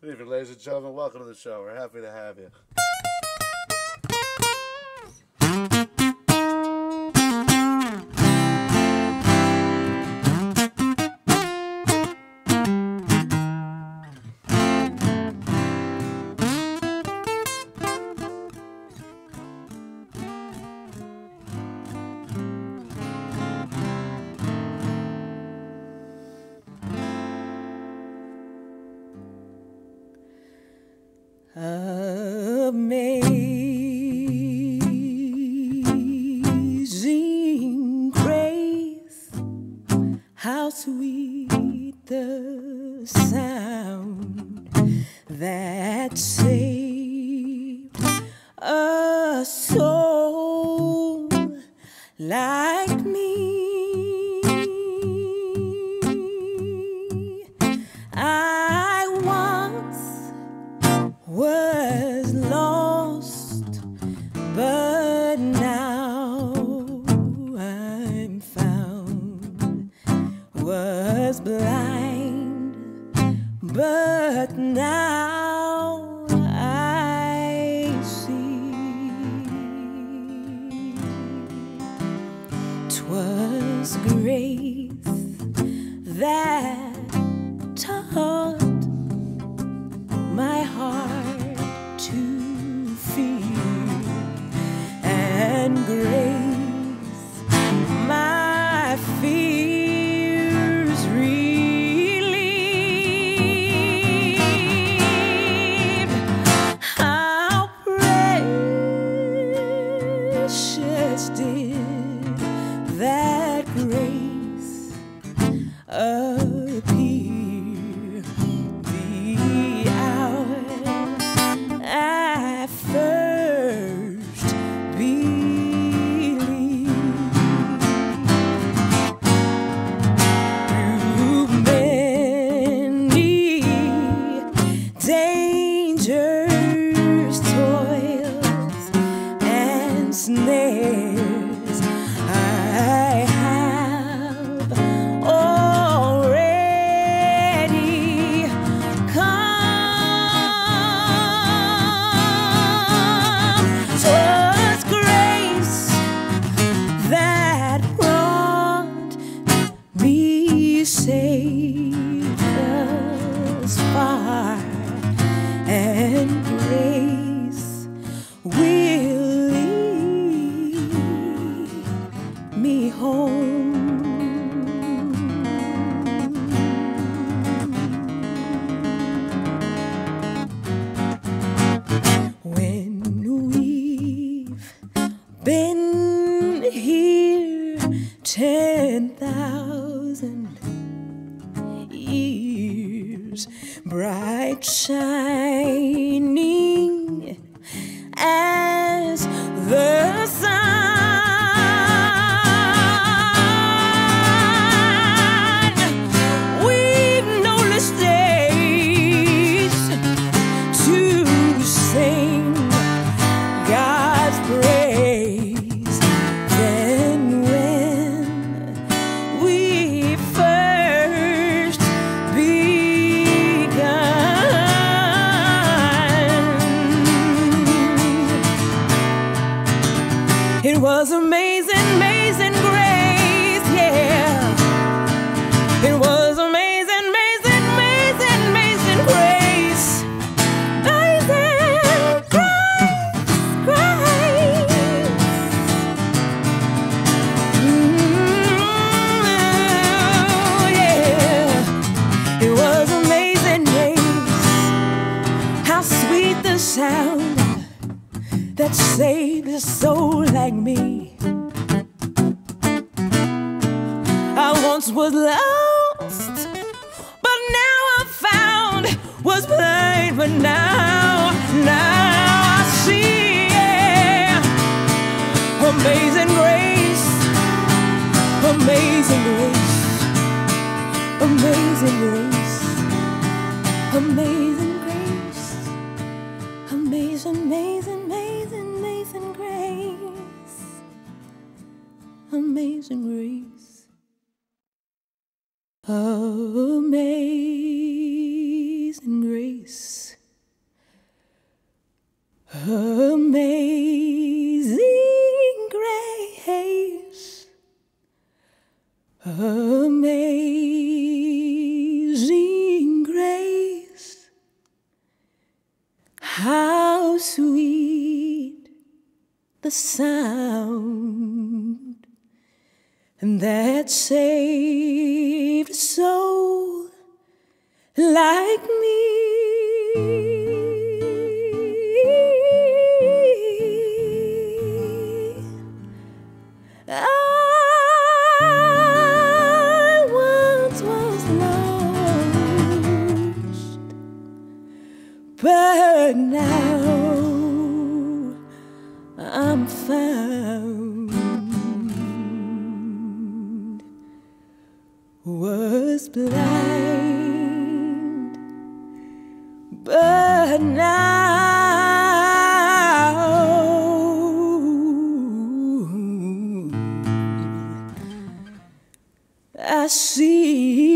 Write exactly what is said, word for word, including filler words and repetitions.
Good evening, ladies and gentlemen. Welcome to the show. We're happy to have you. Amazing grace, how sweet the sound that saved a soul like me. I once was lost, but now I'm found. Was blind, but now I see. 'Twas grace that taught my heart to feel, and grace my fears relieved. How precious did that grace appear the hour I first believed. Through many dangers, toils, and snares, I have already come. 'Twas grace that brought me safe thus far, and grace will lead me home. When we've been here ten thousand years, bright shining as the sun, we've no less days to sing God's praise than when we first begun. It was amazing, amazing grace, yeah. It was amazing, amazing, amazing, amazing grace. Amazing grace, grace. Mm, yeah. It was amazing grace, how sweet the sound that saved a soul like me. I once was lost, but now I'm found. Was blind, but now, now I see. Yeah. Amazing grace, amazing grace, amazing grace, amazing grace, amazing, amazing, amazing, amazing grace, amazing grace. Amazing grace. grace, amazing grace, amazing grace, how sweet the sound that saved a soul like me. I once was lost, but now I'm found. Was blind, but now I see.